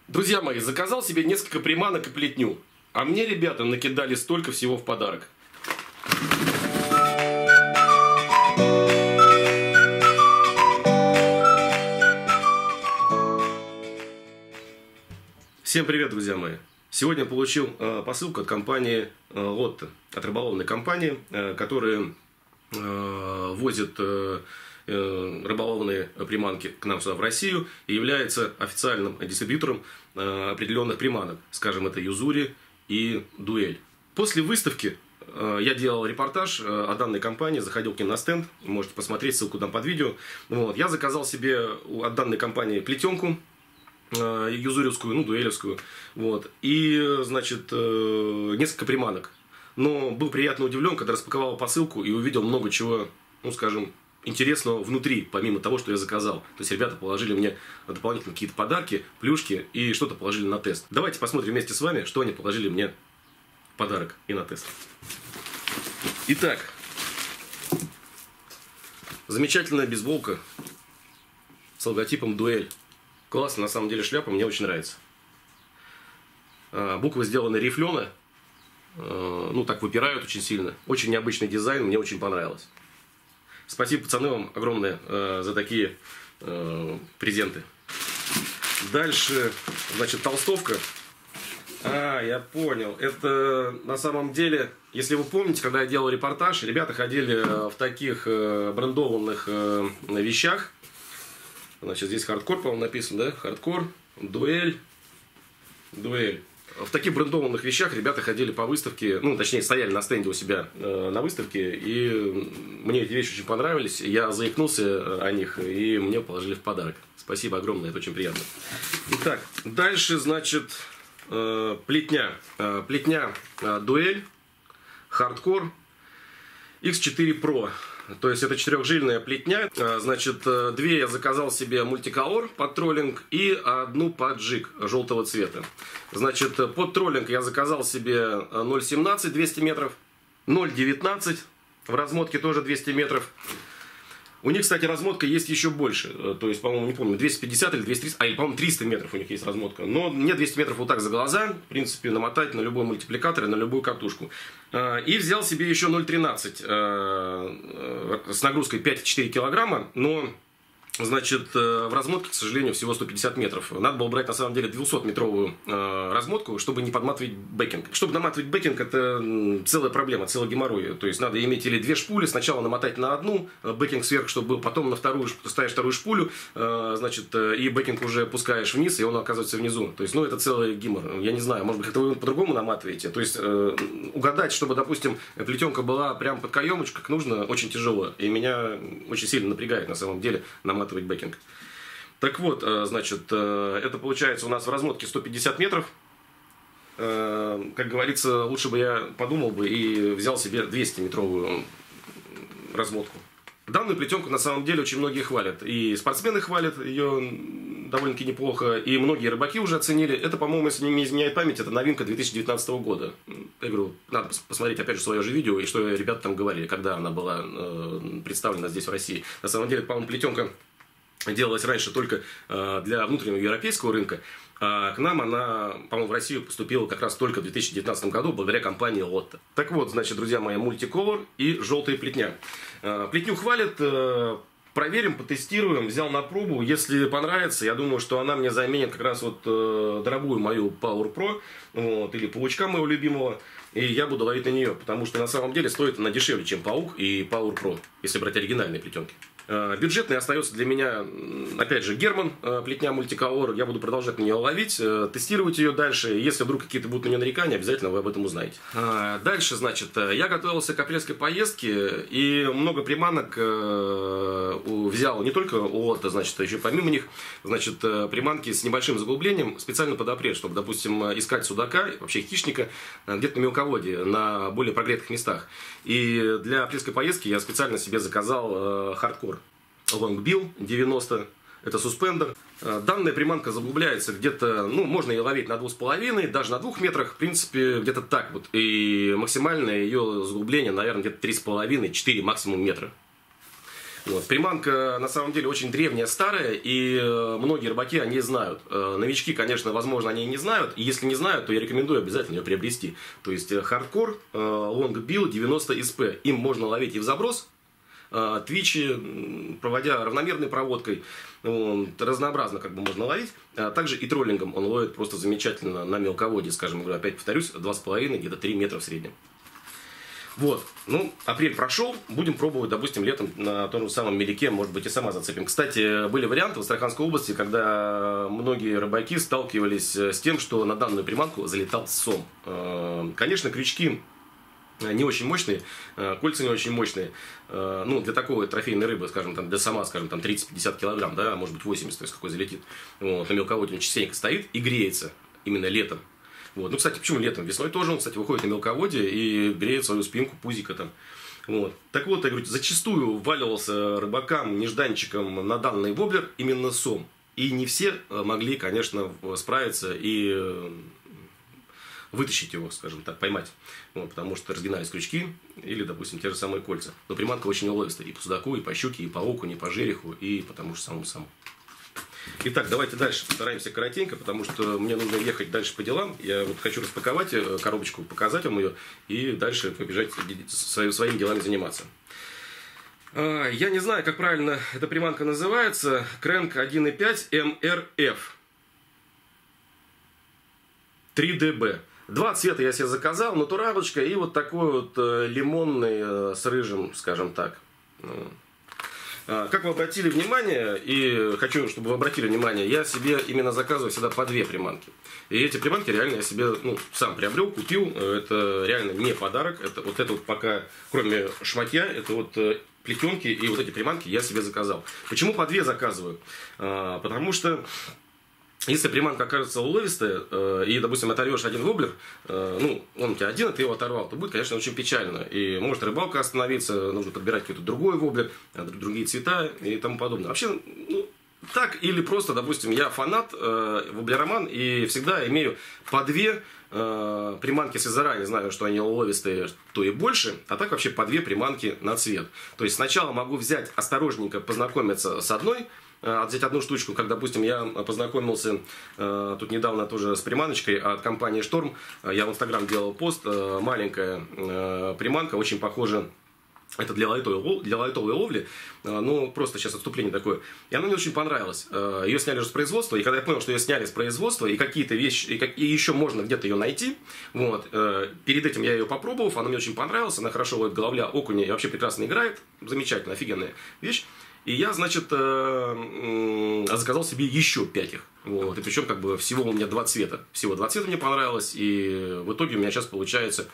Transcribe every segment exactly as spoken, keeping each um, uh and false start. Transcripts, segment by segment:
Друзья мои, заказал себе несколько приманок и плетню. А мне ребята накидали столько всего в подарок. Всем привет, друзья мои! Сегодня я получил э, посылку от компании э, Лотто, от рыболовной компании, э, которая э, возит э, э, рыболовные приманки к нам сюда в Россию и является официальным дистрибьютором э, определенных приманок, скажем, это Юзури и Дуэль. После выставки э, я делал репортаж э, о данной компании, заходил к ним на стенд, можете посмотреть, ссылку там под видео. Вот, я заказал себе от данной компании плетенку, юзуревскую, ну, дуэлевскую, вот, и, значит, несколько приманок. Но был приятно удивлен, когда распаковал посылку и увидел много чего, ну, скажем, интересного внутри, помимо того, что я заказал. То есть ребята положили мне дополнительно какие-то подарки, плюшки и что-то положили на тест. Давайте посмотрим вместе с вами, что они положили мне в подарок и на тест. Итак, замечательная бейсболка с логотипом Дуэль. Классно, на самом деле, шляпа, мне очень нравится. Буквы сделаны рифлена, ну так выпирают очень сильно. Очень необычный дизайн, мне очень понравилось. Спасибо, пацаны, вам огромное за такие презенты. Дальше, значит, толстовка. А, я понял. Это на самом деле, если вы помните, когда я делал репортаж, ребята ходили в таких брендованных вещах. Значит, здесь хардкор, по-моему, написано, да? Хардкор, дуэль, дуэль. В таких брендованных вещах ребята ходили по выставке, ну, точнее, стояли на стенде у себя э, на выставке, и мне эти вещи очень понравились. Я заикнулся о них, и мне положили в подарок. Спасибо огромное, это очень приятно. Итак, дальше, значит, э, плетня. Э, плетня э, дуэль, хардкор, икс четыре про. То есть это четырехжильная плетня. Значит, две я заказал себе мультиколор под троллинг и одну под джиг желтого цвета. Значит, под троллинг я заказал себе ноль семнадцать двести метров, ноль девятнадцать в размотке тоже двести метров. У них, кстати, размотка есть еще больше. То есть, по-моему, не помню, двести пятьдесят или двести тридцать, а, или, по-моему, триста метров у них есть размотка. Но мне двести метров вот так за глаза, в принципе, намотать на любой мультипликатор и на любую катушку. И взял себе еще ноль тринадцать с нагрузкой пять и четыре килограмма, но, значит, в размотке, к сожалению, всего сто пятьдесят метров. Надо было брать, на самом деле, двухсотметровую размотку, чтобы не подматывать бэкинг. Чтобы наматывать бэкинг, это целая проблема, целый геморрой. То есть, надо иметь или две шпули, сначала намотать на одну, бэкинг сверху, чтобы был, потом на вторую, ставишь вторую шпулю, значит, и бэкинг уже опускаешь вниз, и он оказывается внизу. То есть, ну, это целый гемор. Я не знаю, может быть, это вы по-другому наматываете. То есть, угадать, чтобы, допустим, плетенка была прям под каемочку, как нужно, очень тяжело. И меня очень сильно напрягает, на самом деле, наматывать бэкинг. Так вот, значит, это получается у нас в размотке сто пятьдесят метров. Как говорится, лучше бы я подумал бы и взял себе двухсотметровую размотку. Данную плетенку на самом деле очень многие хвалят. И спортсмены хвалят ее довольно-таки неплохо. И многие рыбаки уже оценили. Это, по-моему, если не изменяет память, это новинка две тысячи девятнадцатого года. Я говорю, надо посмотреть опять же свое же видео, и что ребята там говорили, когда она была представлена здесь в России. На самом деле, по-моему, плетенка делалась раньше только для внутреннего европейского рынка. А к нам она, по-моему, в Россию поступила как раз только в две тысячи девятнадцатом году благодаря компании Лотто. Так вот, значит, друзья мои, мультиколор и желтая плетня. Плетню хвалят, проверим, потестируем, взял на пробу. Если понравится, я думаю, что она мне заменит как раз вот дорогую мою Power Pro, вот, или паучка моего любимого. И я буду ловить на нее, потому что на самом деле стоит она дешевле, чем паук и Power Pro, если брать оригинальные плетенки. Бюджетный остается для меня, опять же, Герман, плетня мультиколор. Я буду продолжать на нее ловить, тестировать ее дальше. Если вдруг какие-то будут на нее нарекания, обязательно вы об этом узнаете. Дальше, значит, я готовился к апрельской поездке и много приманок взял не только у Лотто, значит, еще помимо них, значит, приманки с небольшим заглублением специально под апрель, чтобы, допустим, искать судака, вообще хищника, где-то на мелководье, на более прогретых местах. И для апрельской поездки я специально себе заказал хардкор. Лонгбилл девяносто, это суспендер. Данная приманка заглубляется где-то, ну, можно ее ловить на двух с половиной, даже на двух метрах, в принципе, где-то так вот. И максимальное ее заглубление, наверное, где-то три с половиной — четыре максимум метра. Вот. Приманка на самом деле очень древняя, старая, и многие рыбаки о ней знают. Новички, конечно, возможно, они не знают. И если не знают, то я рекомендую обязательно ее приобрести. То есть хардкор лонгбилл девяносто эс пи. Им можно ловить и в заброс, твичи, проводя равномерной проводкой. Разнообразно как бы можно ловить. А также и троллингом он ловит просто замечательно на мелководье, скажем, опять повторюсь, два с половиной, где-то три метра в среднем. Вот, ну, апрель прошел, будем пробовать, допустим, летом на том же самом меляке, может быть, и сама зацепим. Кстати, были варианты в Астраханской области, когда многие рыбаки сталкивались с тем, что на данную приманку залетал сом. Конечно, крючки не очень мощные, кольца не очень мощные. Ну, для такой трофейной рыбы, скажем, там, для сома, скажем, там тридцать-пятьдесят килограмм, да, может быть восемьдесят, то есть какой залетит. Вот, на мелководье он частенько стоит и греется именно летом. Вот. Ну, кстати, почему летом? Весной тоже он, кстати, выходит на мелководье и греет свою спинку, пузика там. Вот. Так вот, я говорю, зачастую валивался рыбакам, нежданчикам на данный воблер именно сом. И не все могли, конечно, справиться и вытащить его, скажем так, поймать. Вот, потому что разгинались крючки или, допустим, те же самые кольца. Но приманка очень уловистая и по судаку, и по щуке, и по окуне, и по жереху, и по тому же самому саму. Итак, давайте дальше постараемся коротенько, потому что мне нужно ехать дальше по делам. Я вот хочу распаковать коробочку, показать вам ее и дальше побежать своими делами заниматься. Я не знаю, как правильно эта приманка называется. Крэнк один и пять эм эр эф три дэ бэ. Два цвета я себе заказал, натуралочка и вот такой вот лимонный с рыжим, скажем так. Как вы обратили внимание, и хочу, чтобы вы обратили внимание, я себе именно заказываю всегда по две приманки. И эти приманки реально я себе ну, сам приобрел, купил. Это реально не подарок. Это вот это вот пока, кроме шматья, это вот плетенки и вот эти приманки я себе заказал. Почему по две заказываю? Потому что если приманка окажется уловистая, э, и, допустим, оторвешь один воблер, э, ну, он у тебя один, а ты его оторвал, то будет, конечно, очень печально. И может рыбалка остановиться, нужно подбирать какой-то другой воблер, другие цвета и тому подобное. Вообще, ну, так или просто, допустим, я фанат, э, воблероман, и всегда имею по две э, приманки, если заранее знаю, что они уловистые, то и больше, а так вообще по две приманки на цвет. То есть сначала могу взять осторожненько, познакомиться с одной, взять одну штучку, как, допустим, я познакомился э, тут недавно тоже с приманочкой от компании Шторм. Я в Инстаграм делал пост, э, маленькая э, приманка, очень похожа. Это для лайтовой, для лайтовой ловли, э, ну, просто сейчас отступление такое. И она мне очень понравилась. Э, ее сняли уже с производства, и когда я понял, что ее сняли с производства, и какие-то вещи, и, как, и еще можно где-то ее найти, вот, э, перед этим я ее попробовал, она мне очень понравилась, она хорошо ловит головля, окуня, и вообще прекрасно играет, замечательно, офигенная вещь. И я, значит, заказал себе еще пять их. Вот. И причем, как бы, всего у меня два цвета. Всего два цвета мне понравилось. И в итоге у меня сейчас получается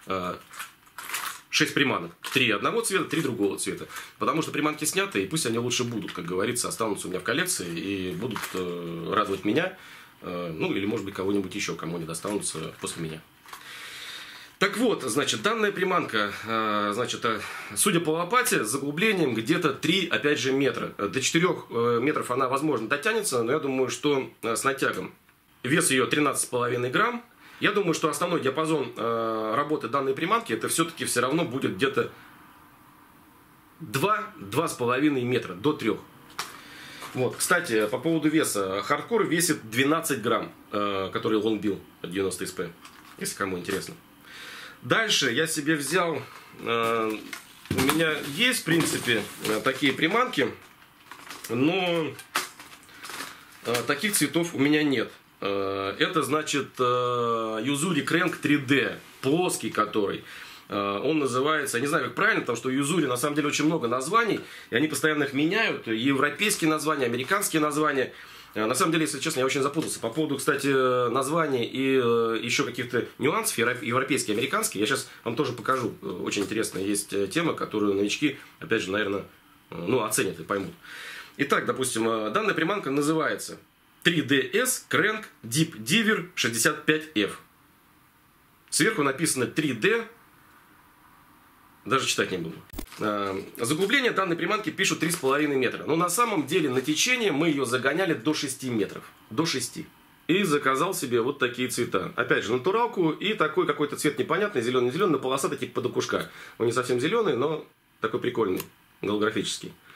шесть приманок. Три одного цвета, три другого цвета. Потому что приманки сняты, и пусть они лучше будут, как говорится, останутся у меня в коллекции и будут радовать меня. Ну, или, может быть, кого-нибудь еще, кому они достанутся после меня. Так вот, значит, данная приманка, значит, судя по лопате, с заглублением где-то три, опять же, метра. До четырёх метров она, возможно, дотянется, но я думаю, что с натягом. Вес ее тринадцать с половиной грамм. Я думаю, что основной диапазон работы данной приманки, это все-таки все равно будет где-то два-два с половиной метра, до трёх. Вот, кстати, по поводу веса. Хардкор весит двенадцать грамм, который лонгбилл девяносто эс пи, если кому интересно. Дальше я себе взял, э, у меня есть, в принципе, такие приманки, но э, таких цветов у меня нет. Э, это, значит, э, Юзури Крэнк три дэ, плоский который. Э, он называется, я не знаю, как правильно, потому что у Юзури на самом деле очень много названий, и они постоянно их меняют, европейские названия, американские названия. На самом деле, если честно, я очень запутался. По поводу, кстати, названий и еще каких-то нюансов, европейские, американские, я сейчас вам тоже покажу. Очень интересная есть тема, которую новички, опять же, наверное, ну, оценят и поймут. Итак, допустим, данная приманка называется три дэ эс Крэнк Deep Diver шестьдесят пять эф. Сверху написано три дэ. Даже читать не буду. Заглубление данной приманки пишут три с половиной метра. Но на самом деле на течение мы ее загоняли до шести метров. До шести. И заказал себе вот такие цвета. Опять же, натуралку и такой какой-то цвет непонятный, зеленый-зеленый, но полосатый типа подокушка. Он не совсем зеленый, но такой прикольный, голографический.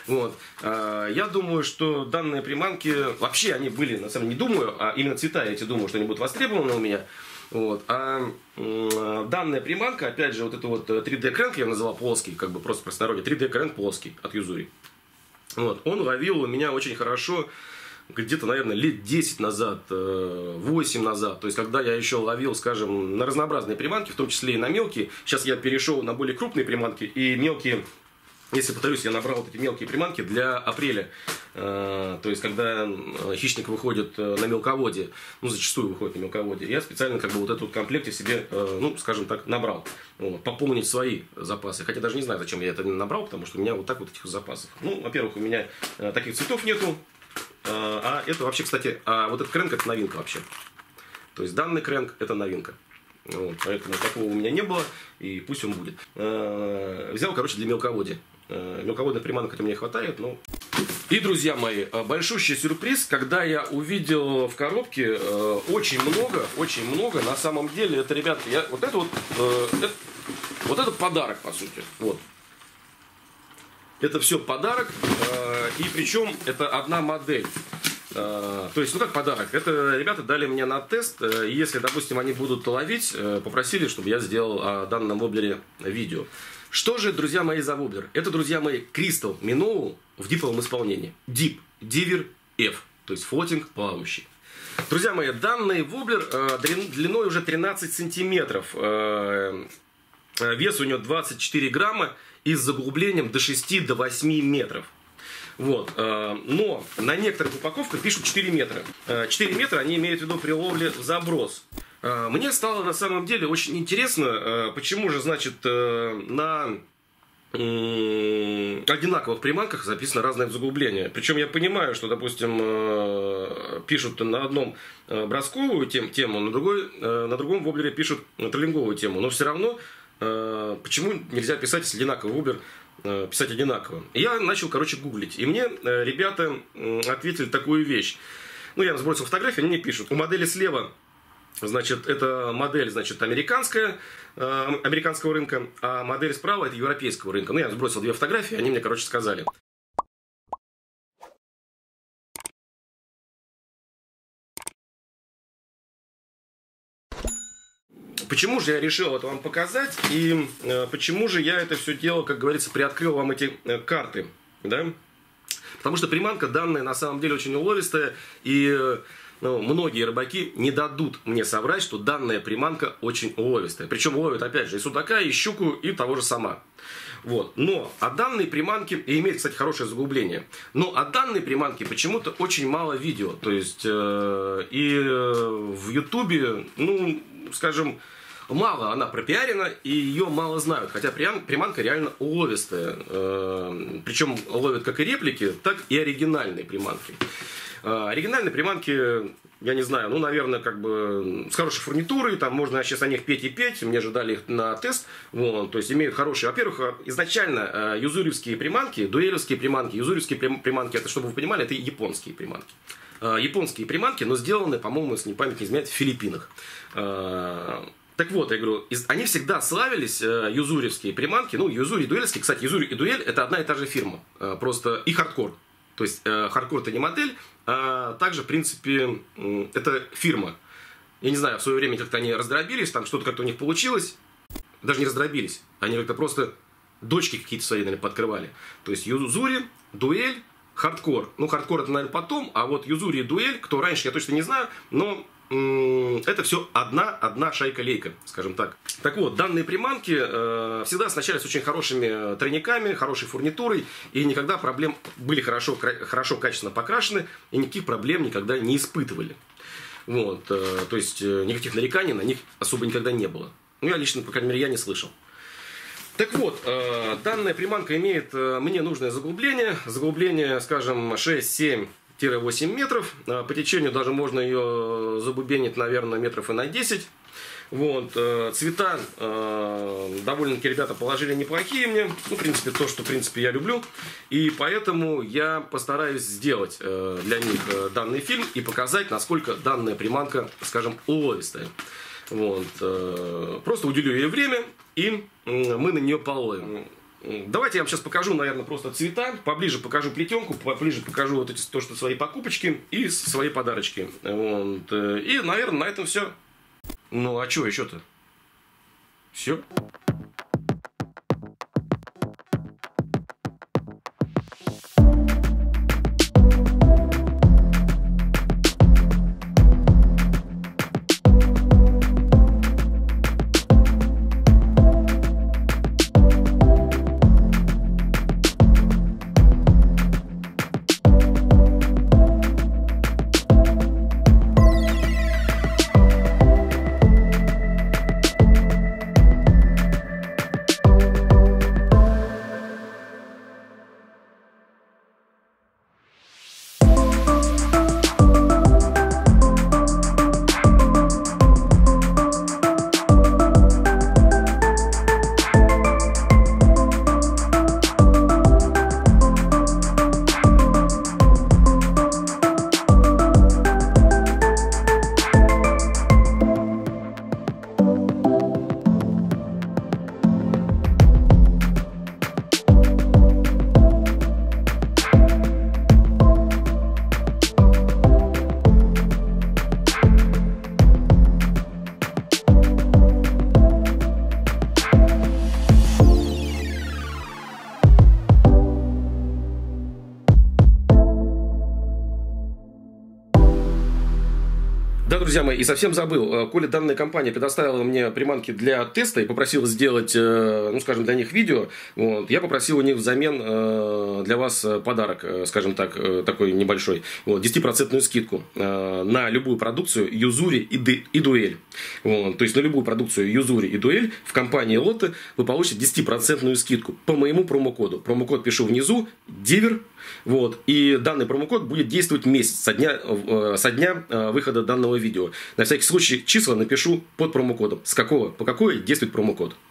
Вот. Я думаю, что данные приманки, вообще они были, на самом деле, не думаю, а именно цвета я эти думаю, что они будут востребованы у меня. Вот. А данная приманка, опять же, вот это вот три дэ крэнк, я называл плоский, как бы просто простонародье, три дэ крэнк плоский от Юзури. Вот. Он ловил у меня очень хорошо где-то, наверное, лет десять назад, восемь назад. То есть, когда я еще ловил, скажем, на разнообразные приманки, в том числе и на мелкие. Сейчас я перешел на более крупные приманки и мелкие. Если повторюсь, я набрал вот эти мелкие приманки для апреля. То есть, когда хищник выходит на мелководье, ну, зачастую выходит на мелководье, я специально как бы вот этот вот комплект себе, ну, скажем так, набрал. Вот, пополнить свои запасы. Хотя даже не знаю, зачем я это набрал, потому что у меня вот так вот этих запасов. Ну, во-первых, у меня таких цветов нету. А это вообще, кстати, а вот этот крэнк — это новинка вообще. То есть, данный крэнк — это новинка. Вот, поэтому такого у меня не было, и пусть он будет. Взял, короче, для мелководья. Мелководных приманок это мне хватает, но... И, друзья мои, большущий сюрприз, когда я увидел в коробке очень много, очень много, на самом деле, это, ребята, я, вот это вот, это, вот это подарок, по сути, вот. Это все подарок, и причем это одна модель. То есть, ну как подарок, это ребята дали мне на тест, и если, допустим, они будут ловить, попросили, чтобы я сделал о данном воблере видео. Что же, друзья мои, за воблер? Это, друзья мои, Crystal Minnow в диповом исполнении. Deep Diver F, то есть флотинг плавающий. Друзья мои, данный воблер длиной уже тринадцать сантиметров, вес у него двадцать четыре грамма и с заглублением до шести до восьми метров. Вот. Но на некоторых упаковках пишут четыре метра. четыре метра они имеют в виду при ловле в заброс. Мне стало на самом деле очень интересно, почему же, значит, на одинаковых приманках записано разное заглубление. Причем я понимаю, что, допустим, пишут на одном бросковую тему, на, другой, на другом воблере пишут троллинговую тему. Но все равно, почему нельзя писать, если одинаковый воблер, писать одинаково? Я начал, короче, гуглить. И мне ребята ответили такую вещь. Ну, я сбросил фотографии, они мне пишут. У модели слева... Значит, это модель, значит, американская, э, американского рынка, а модель справа — это европейского рынка. Ну, я сбросил две фотографии, они мне, короче, сказали. Почему же я решил это вам показать, и э, почему же я это все дело, как говорится, приоткрыл вам эти э, карты, да? Потому что приманка данная на самом деле очень уловистая, и... Э, Ну, многие рыбаки не дадут мне соврать, что данная приманка очень уловистая. Причем ловят, опять же, и судака, и щуку, и того же сама. Вот. Но о данной приманке, и имеет, кстати, хорошее заглубление, но о данной приманке почему-то очень мало видео. То есть, э, и в ютубе, ну, скажем, мало она пропиарена, и ее мало знают. Хотя приманка реально уловистая. Э, причем ловят как и реплики, так и оригинальные приманки. Оригинальные приманки, я не знаю, ну, наверное, как бы с хорошей фурнитурой, там можно сейчас о них петь и петь, мне же дали их на тест, вот, то есть имеют хорошие, во-первых, изначально юзуревские приманки, дуэлевские приманки, юзуревские приманки, это, чтобы вы понимали, это японские приманки. Японские приманки, но сделаны, по-моему, если не память не изменяет, в Филиппинах. Так вот, я говорю, они всегда славились, юзуревские приманки, ну, юзури и дуэльские, кстати, юзури и дуэль это одна и та же фирма, просто и хардкор. То есть э, хардкор это не модель, а также, в принципе, э, это фирма. Я не знаю, в свое время как-то они раздробились, там что-то как-то у них получилось. Даже не раздробились, они как-то просто дочки какие-то свои, наверное, подкрывали. То есть юзури, дуэль, хардкор. Ну, хардкор это, наверное, потом, а вот юзури и дуэль, кто раньше, я точно не знаю, но э, это все одна, одна шайка-лейка, скажем так. Так вот, данные приманки э, всегда оснащались очень хорошими тройниками, хорошей фурнитурой, и никогда проблем, были хорошо, хорошо качественно покрашены, и никаких проблем никогда не испытывали. Вот, э, то есть, э, никаких нареканий на них особо никогда не было. Ну, я лично, по крайней мере, я не слышал. Так вот, э, данная приманка имеет э, мне нужное заглубление, заглубление, скажем, шесть-семь-восемь метров, э, по течению даже можно ее забубенить, наверное, метров и на десять. Вот, э, цвета э, довольно-таки ребята положили неплохие мне, ну, в принципе, то, что, в принципе, я люблю, и поэтому я постараюсь сделать э, для них э, данный фильм и показать, насколько данная приманка, скажем, уловистая. Вот, э, просто уделю ей время, и э, мы на нее половим. Давайте я вам сейчас покажу, наверное, просто цвета, поближе покажу плетенку, поближе покажу вот эти, то, что свои покупочки и свои подарочки. Вот. И, наверное, на этом все. Ну, а что еще-то? Все. Да, друзья мои, и совсем забыл. Коля, данная компания предоставила мне приманки для теста и попросила сделать, ну, скажем, для них видео. Вот. Я попросил у них взамен для вас подарок, скажем так, такой небольшой. Вот, десятипроцентную скидку на любую продукцию Юзури и Дуэль. Вот. То есть на любую продукцию Юзури и Дуэль в компании Лотте вы получите десятипроцентную скидку по моему промокоду. Промокод пишу внизу, дивер. Вот. И данный промокод будет действовать месяц со дня, со дня выхода данного видео. На всякий случай числа напишу под промокодом. С какого по какой действует промокод.